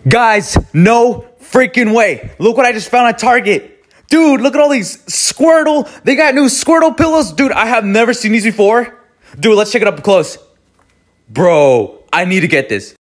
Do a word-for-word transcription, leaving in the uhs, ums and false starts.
Guys, no freaking way. Look what I just found at Target. Dude, look at all these Squirtle. They got new Squirtle pillows. Dude, I have never seen these before. Dude, let's check it up close. Bro, I need to get this.